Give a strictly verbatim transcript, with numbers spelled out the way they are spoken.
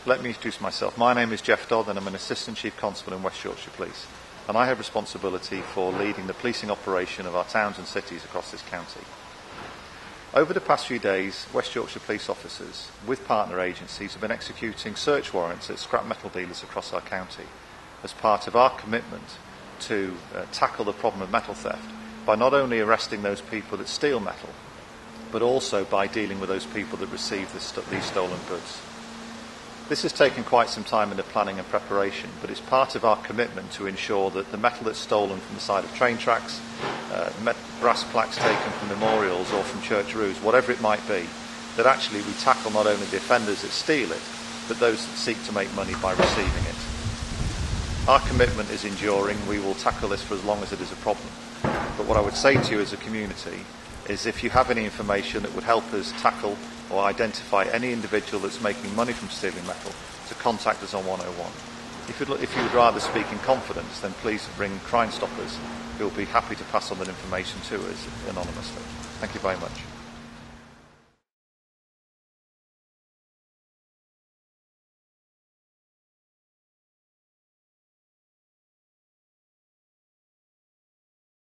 let me introduce myself. My name is Geoff Dodd and I'm an Assistant Chief Constable in West Yorkshire Police. And I have responsibility for leading the policing operation of our towns and cities across this county. Over the past few days, West Yorkshire police officers, with partner agencies, have been executing search warrants at scrap metal dealers across our county as part of our commitment to uh, tackle the problem of metal theft by not only arresting those people that steal metal, but also by dealing with those people that receive this st- these stolen goods. This has taken quite some time in the planning and preparation, but it's part of our commitment to ensure that the metal that's stolen from the side of train tracks, uh, met- brass plaques taken from memorials or from church roofs, whatever it might be, that actually we tackle not only the offenders that steal it, but those that seek to make money by receiving it. Our commitment is enduring. We will tackle this for as long as it is a problem. But what I would say to you as a community is if you have any information that would help us tackle or identify any individual that's making money from stealing metal, to contact us on one oh one. If you'd, if you would rather speak in confidence, then please ring Crime Stoppers, who will be happy to pass on that information to us anonymously. Thank you very much.